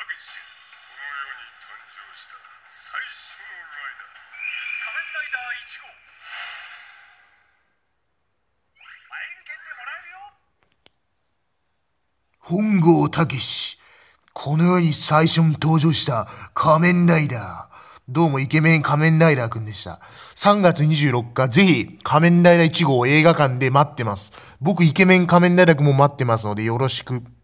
本郷武史。この世に最初に登場した仮面ライダー。どうもイケメン仮面ライダーくんでした。3月26日、ぜひ仮面ライダー1号を映画館で待ってます。僕イケメン仮面ライダーくんも待ってますのでよろしく。